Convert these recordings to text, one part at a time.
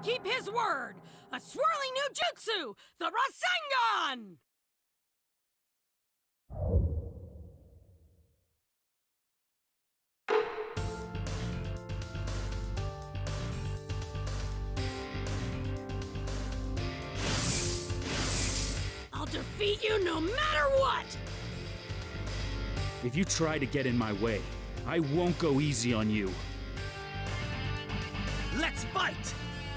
keep his word! A swirling new jutsu! The Rasengan! I'll defeat you no matter what! If you try to get in my way, I won't go easy on you. Let's fight!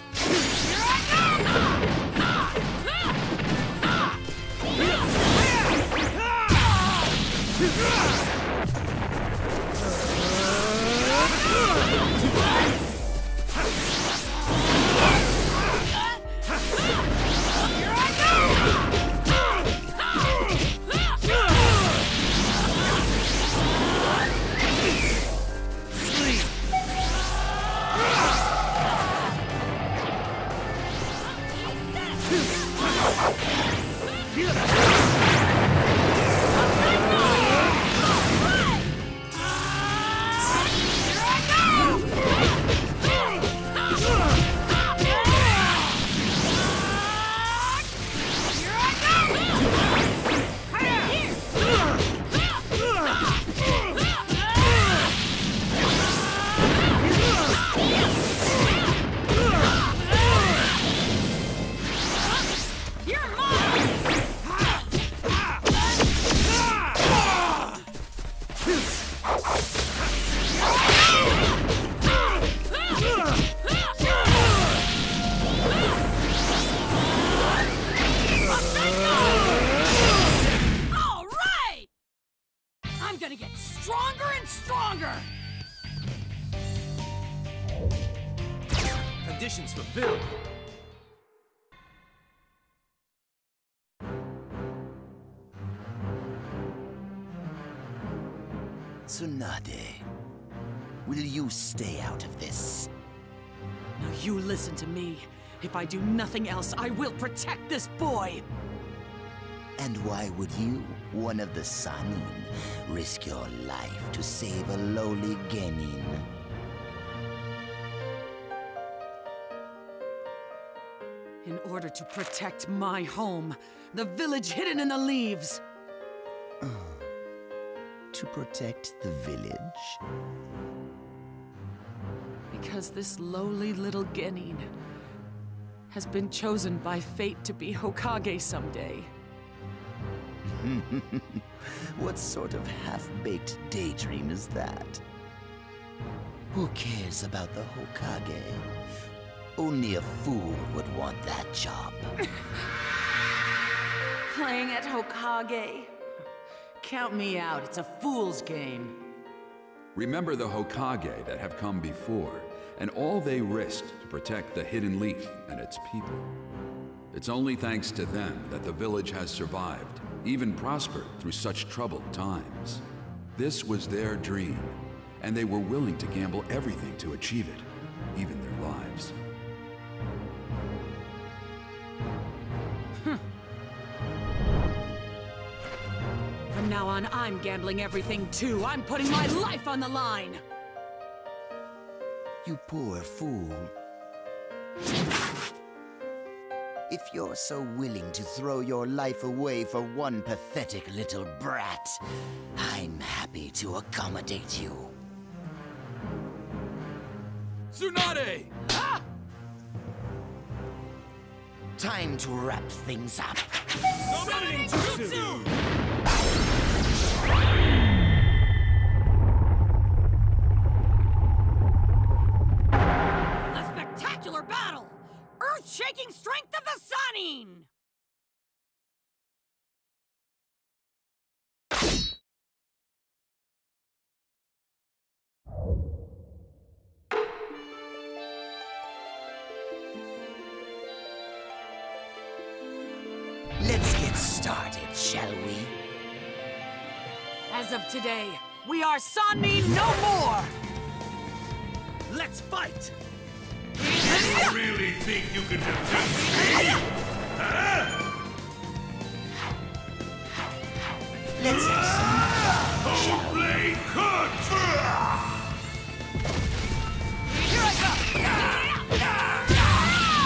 Conditions fulfilled. Tsunade, will you stay out of this? Now you listen to me. If I do nothing else, I will protect this boy! And why would you, one of the Sanin, risk your life to save a lowly genin? In order to protect my home, the village hidden in the leaves! To protect the village? Because this lowly little genin has been chosen by fate to be Hokage someday. What sort of half-baked daydream is that? Who cares about the Hokage? Only a fool would want that job. Playing at Hokage? Count me out, it's a fool's game. Remember the Hokage that have come before, and all they risked to protect the Hidden Leaf and its people. It's only thanks to them that the village has survived, even prospered through such troubled times. This was their dream, and they were willing to gamble everything to achieve it, even their lives. From now on, I'm gambling everything too. I'm putting my life on the line! You poor fool. If you're so willing to throw your life away for one pathetic little brat, I'm happy to accommodate you. Tsunade! Ah! Time to wrap things up. Summoning Jutsu! A spectacular battle! Earth-shaking strength of the Sanin! Let's get started, shall we? As of today, we are Sanin no more! Let's fight! You really think you can defeat me? Huh? Let's have some fun, shall we? Blade cut! Here I go!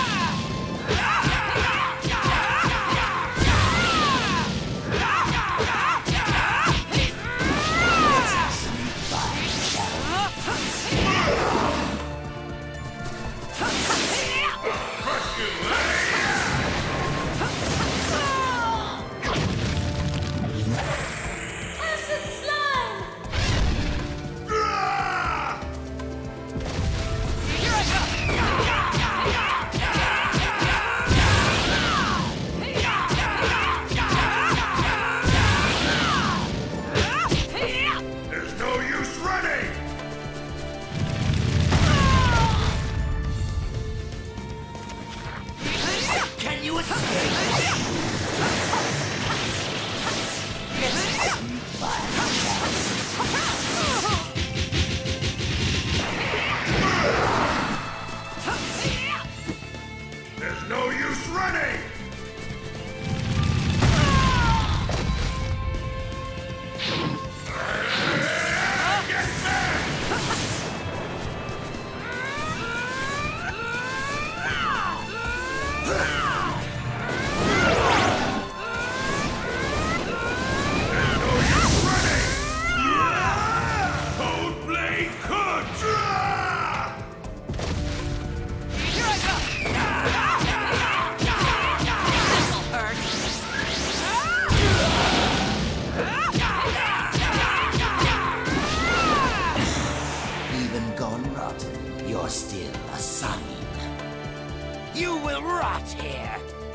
you're still a son. You will rot here.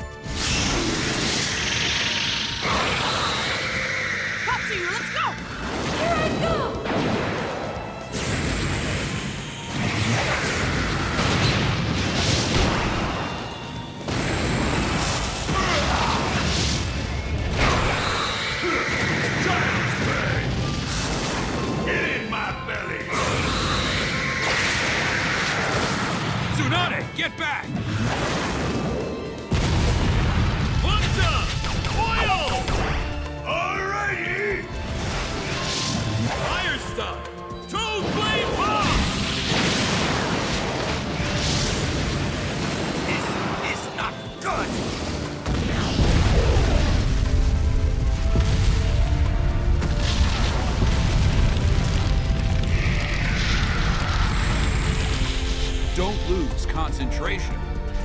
Katsu, let's go! Here I go! Get in my belly! Tsunade, get back! Hunter! Oil! Alrighty! Fire style! Toad flame pop! This is not good. Don't lose concentration.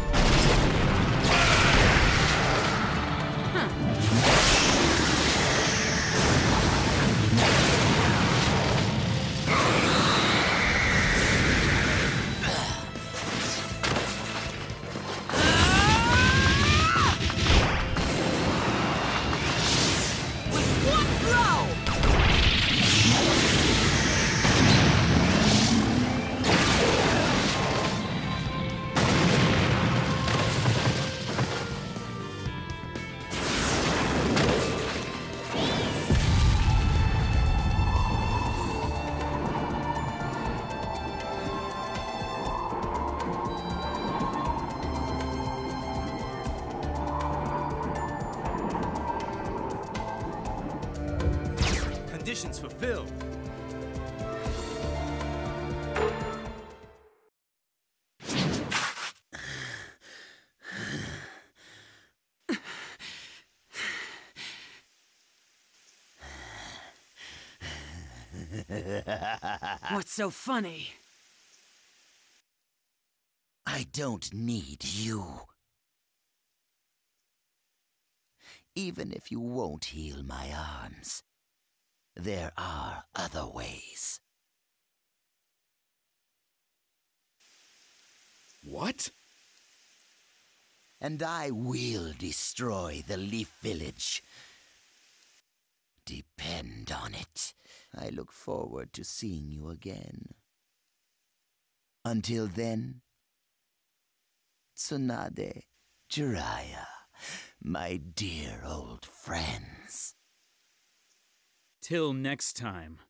Conditions fulfilled. What's so funny? I don't need you. Even if you won't heal my arms, there are other ways. What? And I will destroy the Leaf Village. Depend on it. I look forward to seeing you again. Until then, Tsunade, Jiraiya, my dear old friends. Till next time.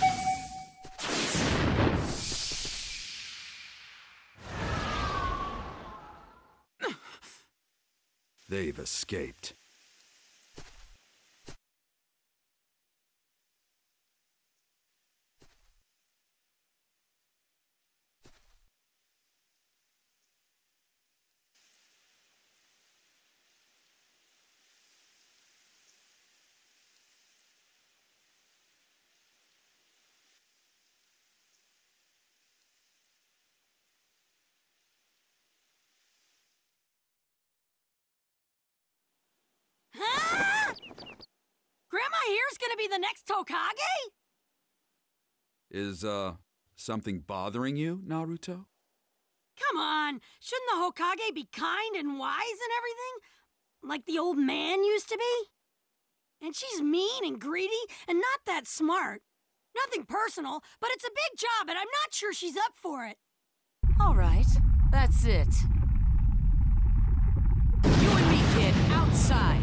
They've escaped. Huh? Grandma here's gonna be the next Hokage? Is, something bothering you, Naruto? Come on, shouldn't the Hokage be kind and wise and everything? Like the old man used to be? And she's mean and greedy and not that smart. Nothing personal, but it's a big job and I'm not sure she's up for it. All right, that's it. You and me, kid, outside.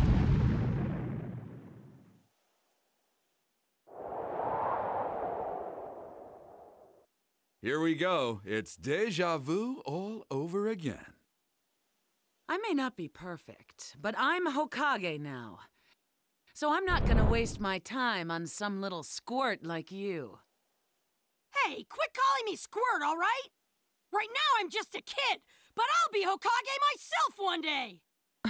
Here we go. It's déjà vu all over again. I may not be perfect, but I'm Hokage now. So I'm not gonna waste my time on some little squirt like you. Hey, quit calling me Squirt, all right? Right now I'm just a kid, but I'll be Hokage myself one day!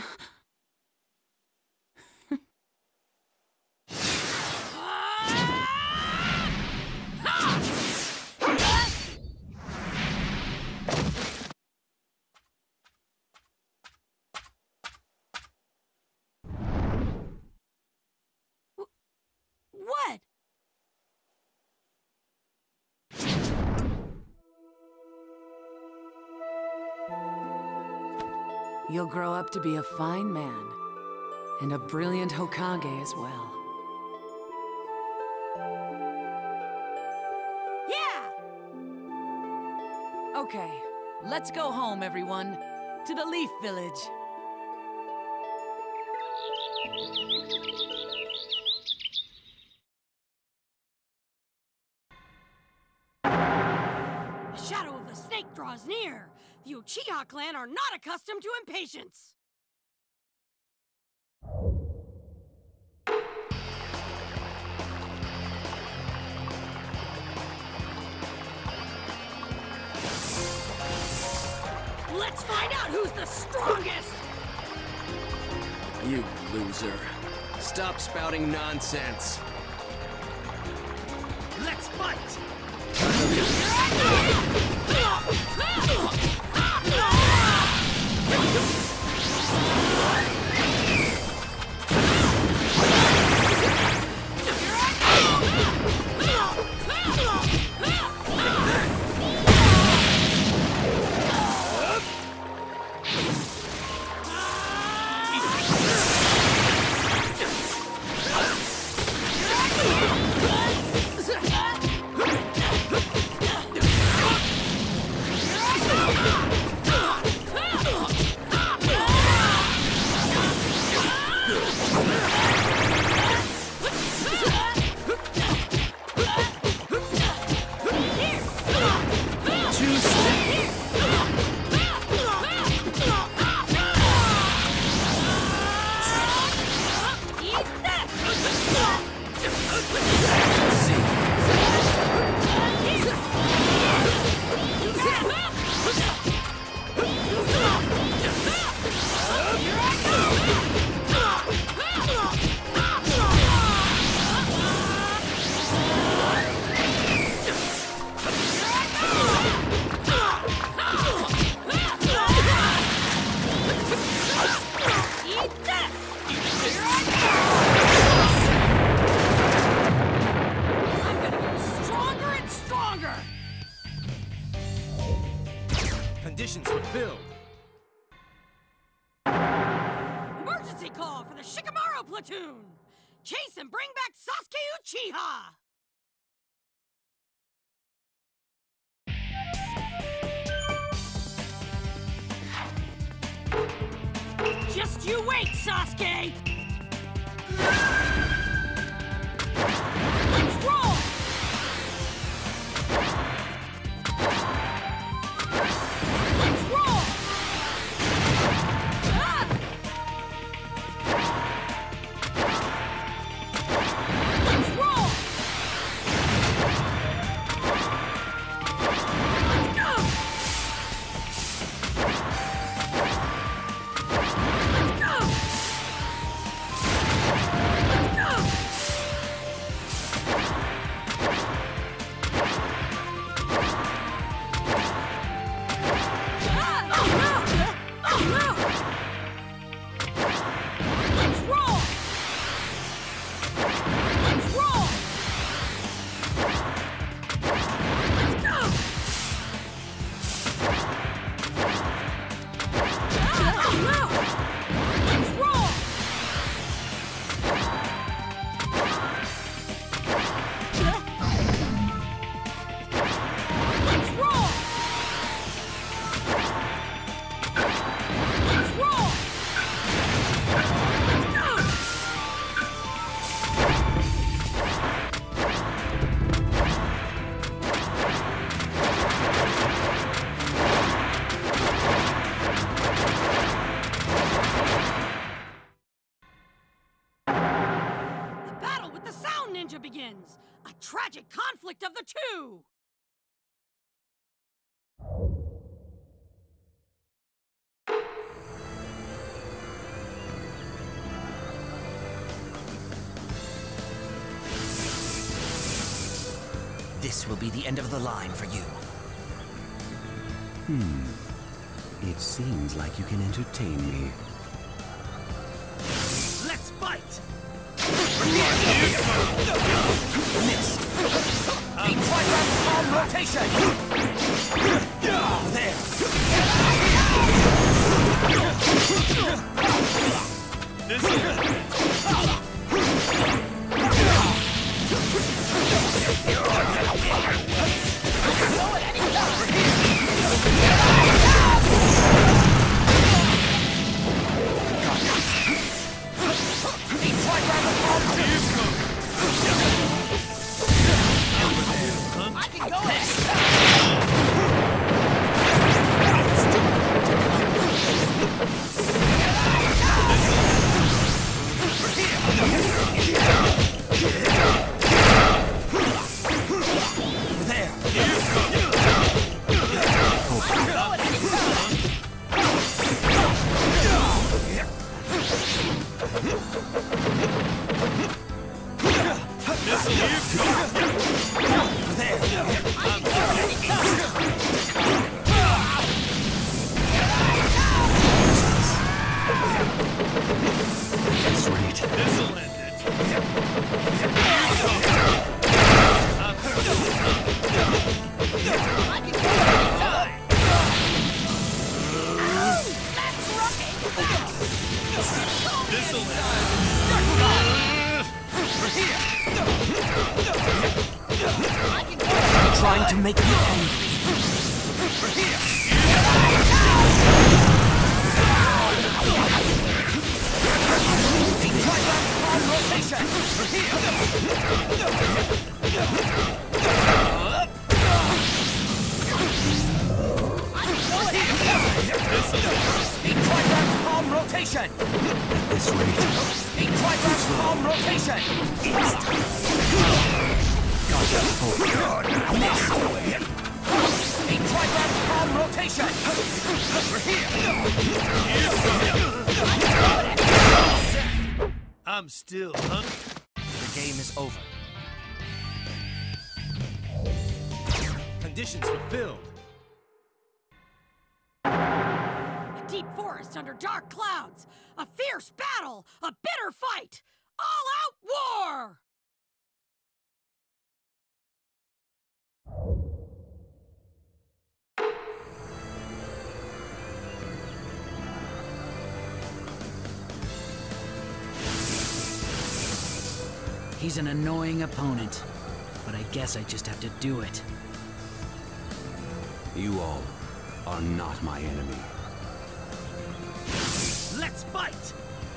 What? You'll grow up to be a fine man, and a brilliant Hokage as well. Yeah! Okay, let's go home, everyone. To the Leaf Village. The shadow of the snake draws near. The Uchiha clan are not accustomed to impatience. Let's find out who's the strongest! You loser. Stop spouting nonsense. Let's fight! Conditions fulfilled. Emergency call for the Shikamaru platoon! Chase and bring back Sasuke Uchiha! Just you wait, Sasuke! Let's roll! Let's roll! Ah! Let's roll! Let's go! Let's go! Begins a tragic conflict of the two. This will be the end of the line for you. It seems like you can entertain me. Let's fight! Missed! A quadrat palm rotation! There! rotation! At this rate, A trigram palm rotation! A trigram palm rotation! I'm still hungry. The game is over. Conditions fulfilled. A deep forest under dark clouds. A fierce battle. A bitter fight. All-out war! He's an annoying opponent, but I guess I just have to do it. you all are not my enemy. Let's fight!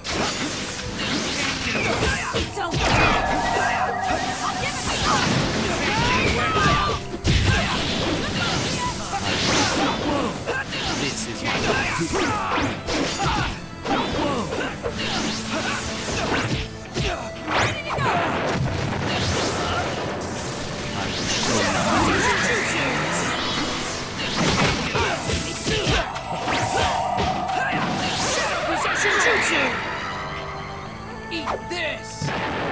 It's over! I'll give it to This is my Eat this!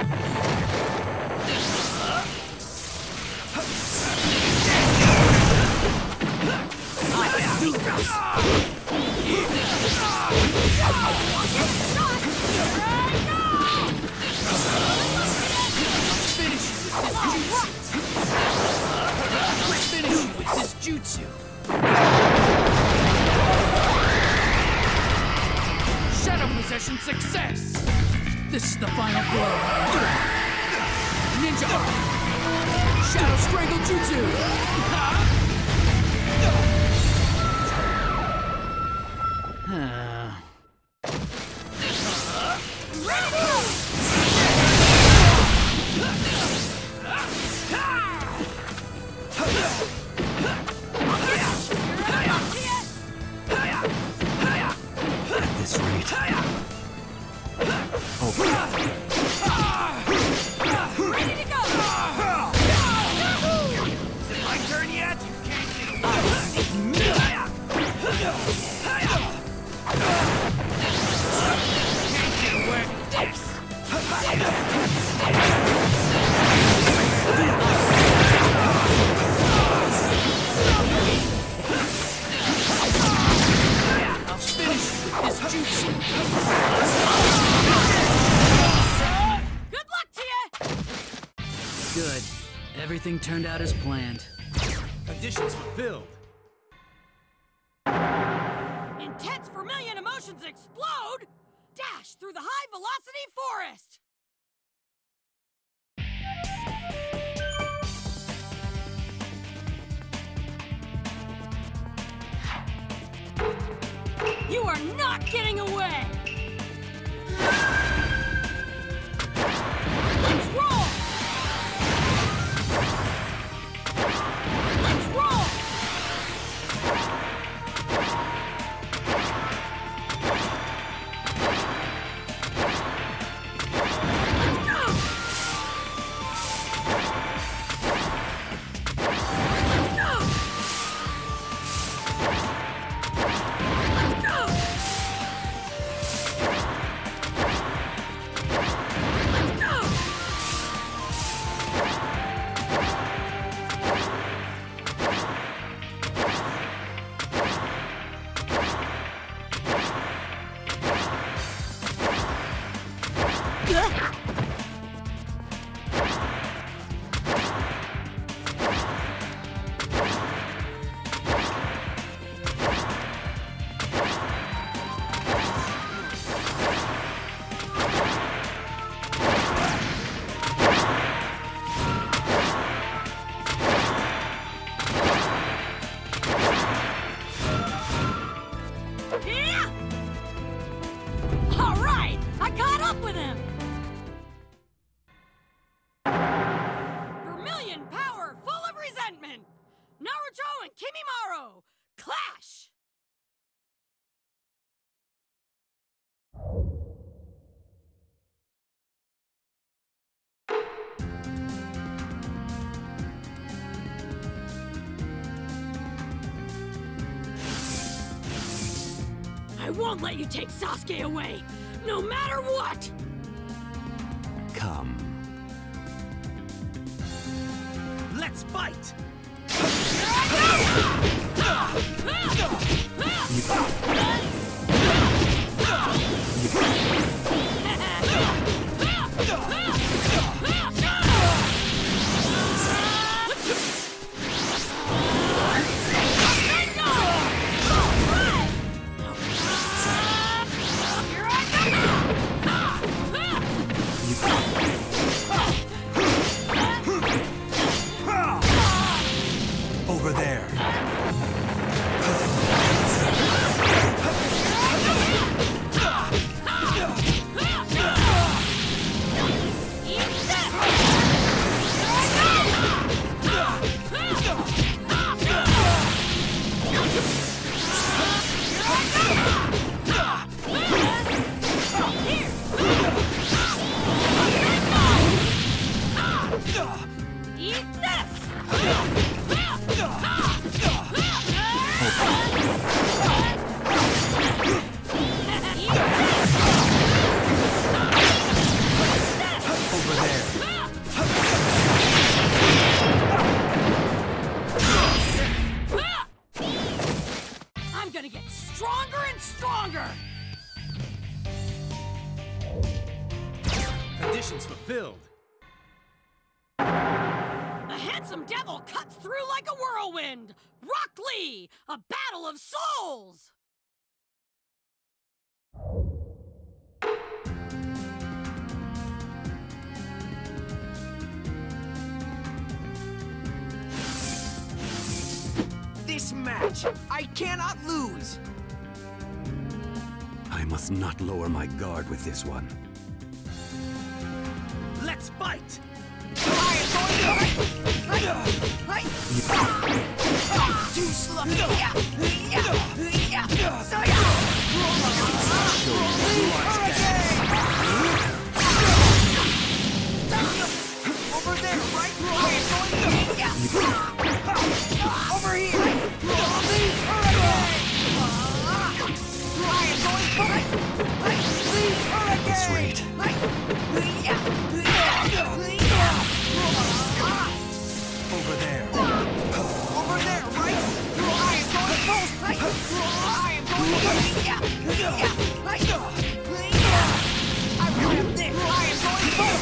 Jutsu. Shadow possession success. This is the final blow. Ninja Arm. Shadow strangle jutsu. this rate. Ready to go! Is it my turn yet? You can't get away with this! I'll finish this jutsu. Good luck to you! Good. Everything turned out as planned. Conditions fulfilled. Intense vermilion emotions explode! Dash through the high-velocity forest! You are not getting away! Let's roll! Let's roll! Let's go! Let's go! Let's go! Let's go! Yeah! All right, I caught up with him. Vermilion power full of resentment. Naruto and Kimimaro clash. I won't let you take Sasuke away, no matter what! Come. Let's fight! Over there. I'm gonna get stronger and stronger! Conditions fulfilled. The handsome devil cuts through like a whirlwind! Rock Lee! A battle of souls! This match, I cannot lose! I must not lower my guard with this one. Let's fight! Too slow. Over there, right? Over here! This rate. Over there. Over there, right? I am going close. I am going close. I will have this. I am going close.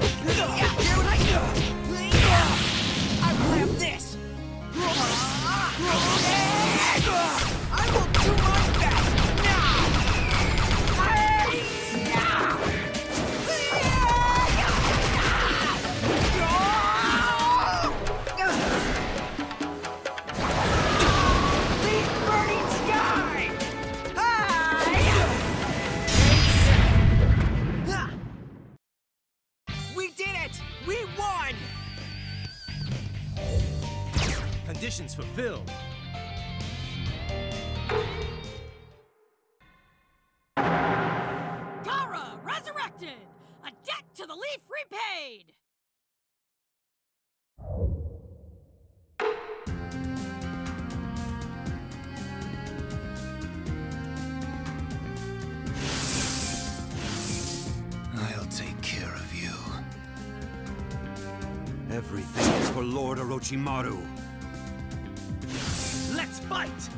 I will have this. I will do my best now. Conditions fulfilled. Gara resurrected! A debt to the Leaf repaid! I'll take care of you. Everything is for Lord Orochimaru. Let's fight!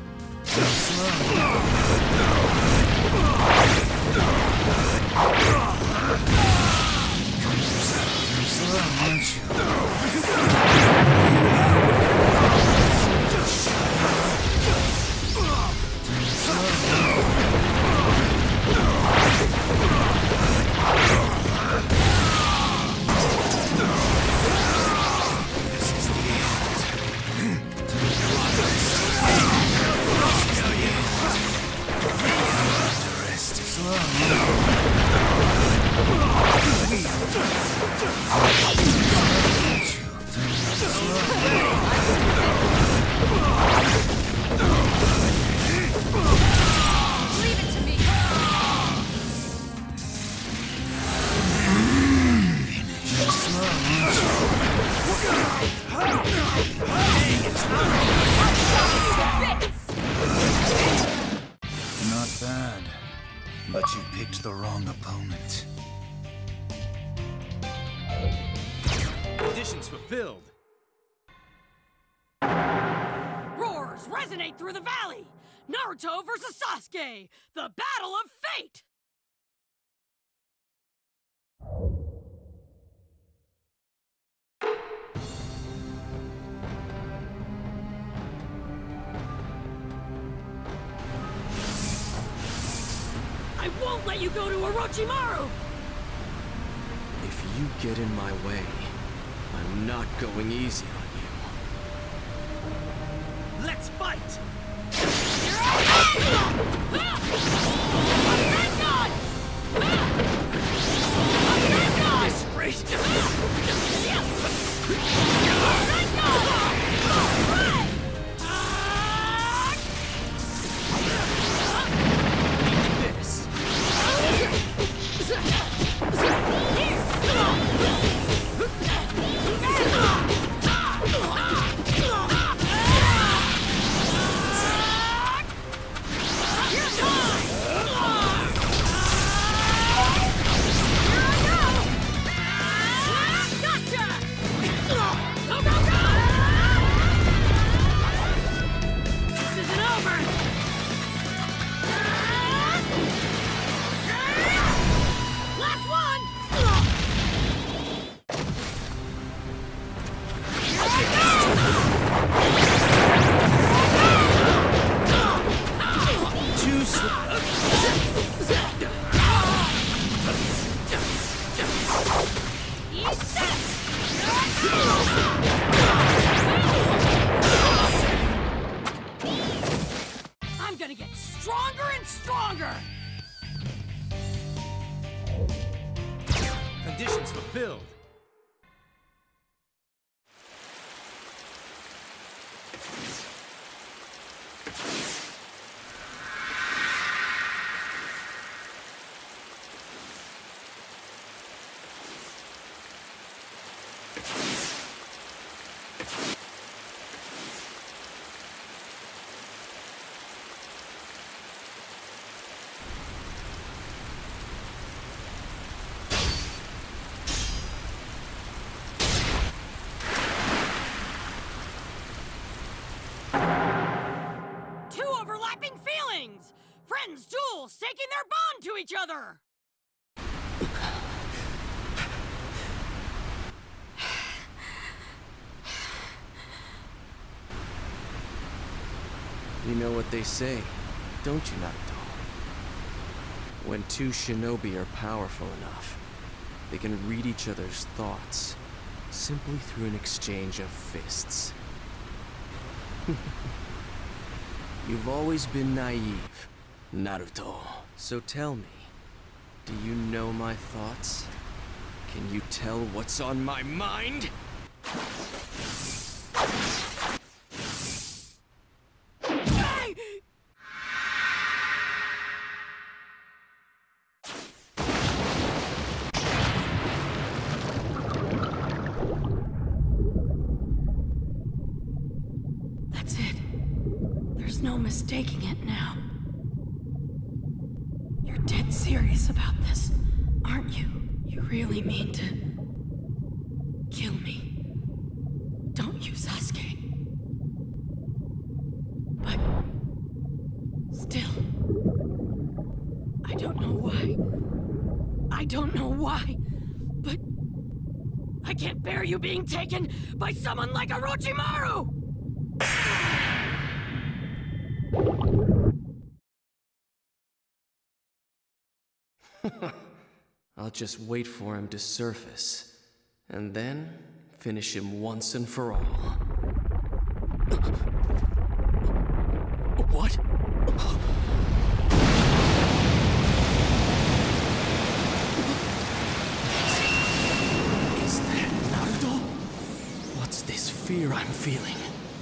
Slow. You picked the wrong opponent. Conditions fulfilled. Roars resonate through the valley! Naruto versus Sasuke! The battle of fate! I won't let you go to Orochimaru! If you get in my way, I'm not going easy on you. Let's fight! I'm gonna get stronger and stronger! Conditions fulfilled. Overlapping feelings! Friends duel, staking their bond to each other! You know what they say, don't you, Naruto? When two shinobi are powerful enough, they can read each other's thoughts simply through an exchange of fists. You've always been naive, Naruto. So tell me, do you know my thoughts? Can you tell what's on my mind? That's it. There's no mistaking it now. You're dead serious about this, aren't you? You really mean to kill me, don't you, Sasuke? But still, I don't know why. I don't know why, but I can't bear you being taken by someone like Orochimaru! I'll just wait for him to surface, and then finish him once and for all. What? Is that Naruto? What's this fear I'm feeling?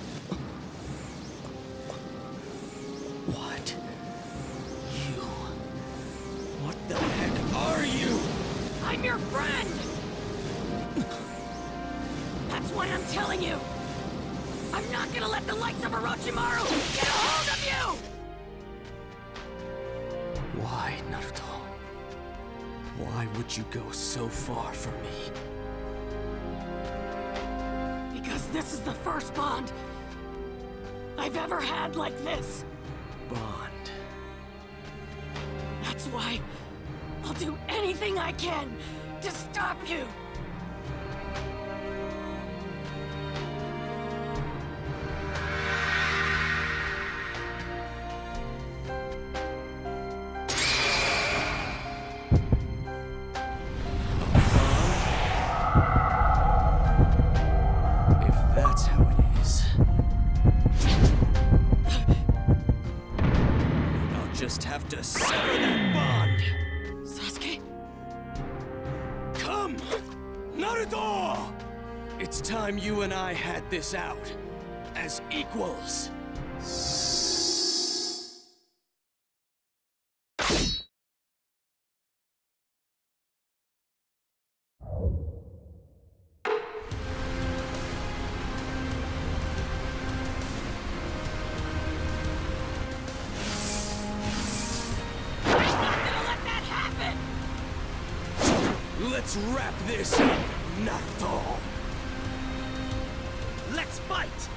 What? You? What the heck are you? I'm your friend! That's why I'm telling you! I'm not gonna let the likes of Orochimaru get a hold of you! Why, Naruto? Why would you go so far for me? Because this is the first bond I've ever had like this. Bond. That's why I'll do anything I can to stop you. Have to sever that bond! Sasuke? Come! Naruto! It's time you and I had this out. As equals. Let's wrap this up, Naruto! Let's fight!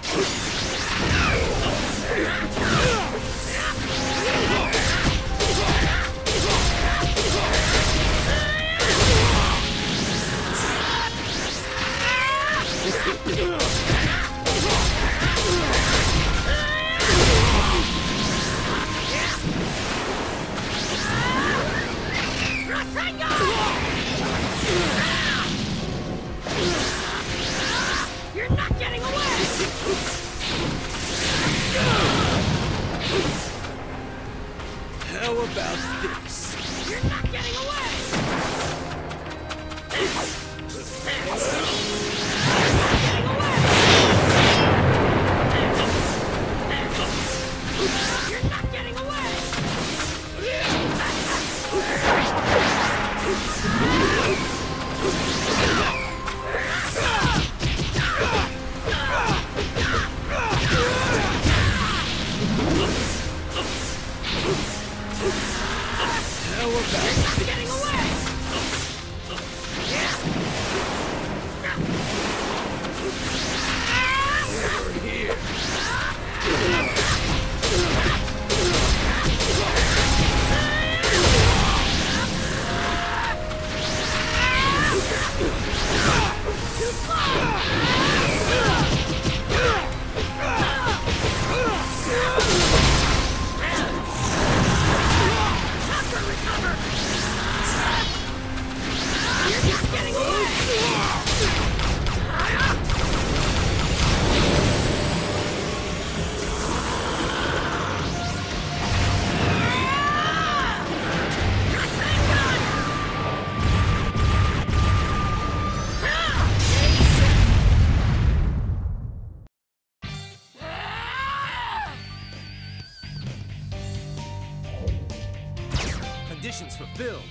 You're not getting away! How about this? You're not getting away! You're not getting away! How about this? Getting away! Over here! Conditions fulfilled.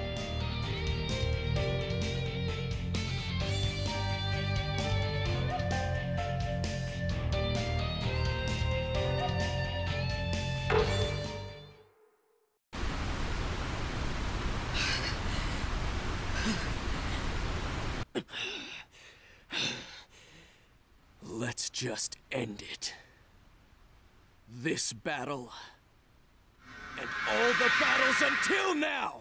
Let's just end it. This battle, and all the battles until now!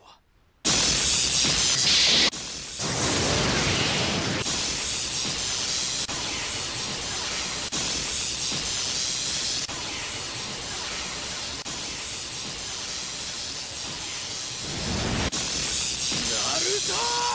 Naruto!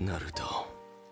Naruto.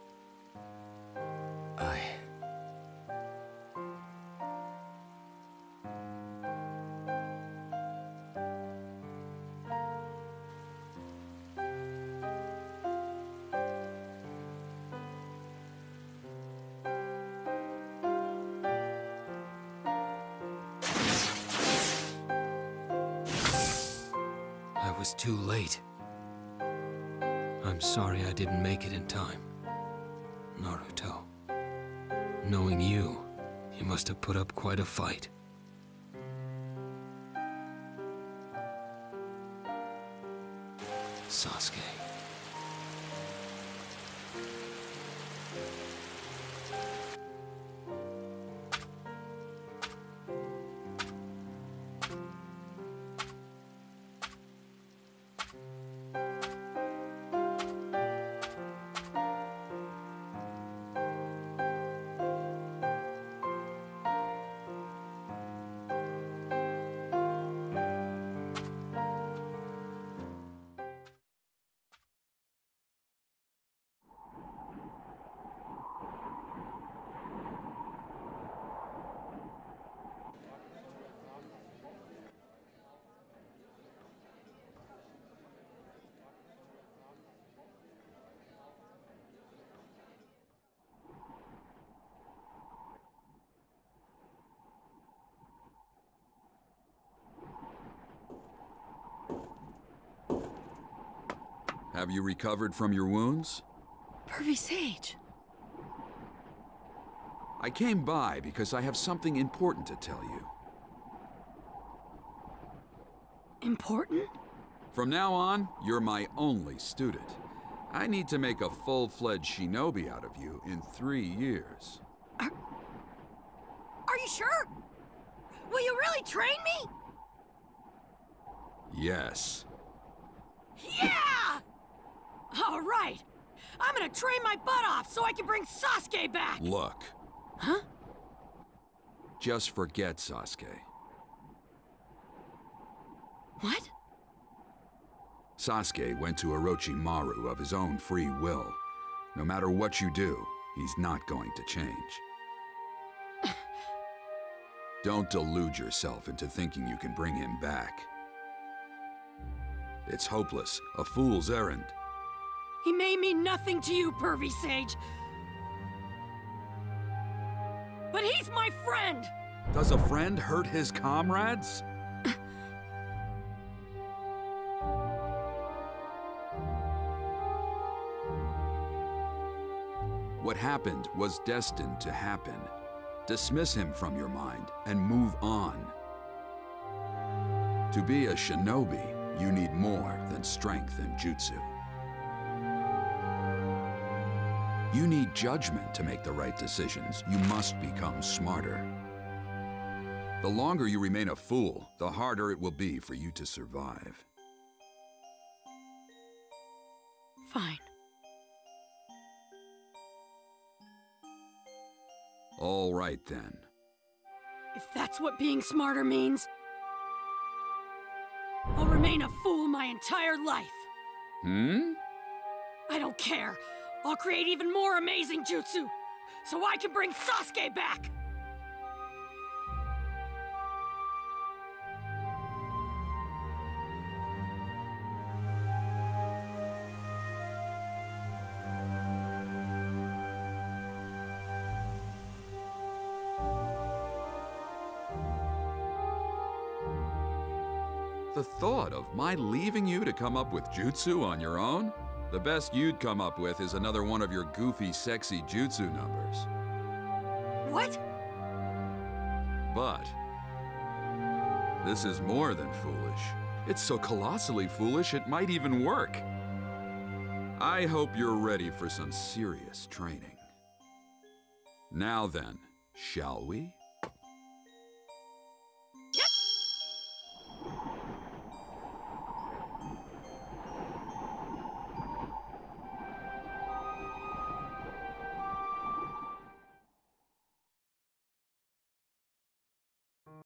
I was too late. I'm sorry I didn't make it in time. Naruto. Knowing you must have put up quite a fight. Sasuke. Have you recovered from your wounds? Pervy Sage. I came by because I have something important to tell you. Important? From now on, you're my only student. I need to make a full-fledged shinobi out of you in 3 years. Are you sure? Will you really train me? Yes. Yeah! All right. I'm gonna train my butt off so I can bring Sasuke back! Look. Huh? Just forget Sasuke. What? Sasuke went to Orochimaru of his own free will. No matter what you do, he's not going to change. Don't delude yourself into thinking you can bring him back. It's hopeless, a fool's errand. He may mean nothing to you, Pervy Sage. But he's my friend! Does a friend hurt his comrades? What happened was destined to happen. Dismiss him from your mind and move on. To be a shinobi, you need more than strength and jutsu. You need judgment to make the right decisions. You must become smarter. The longer you remain a fool, the harder it will be for you to survive. Fine. All right, then. If that's what being smarter means, I'll remain a fool my entire life. I don't care. I'll create even more amazing jutsu, so I can bring Sasuke back! The thought of my leaving you to come up with jutsu on your own? The best you'd come up with is another one of your goofy, sexy jutsu numbers. What? But this is more than foolish. It's so colossally foolish it might even work. I hope you're ready for some serious training. Now then, shall we?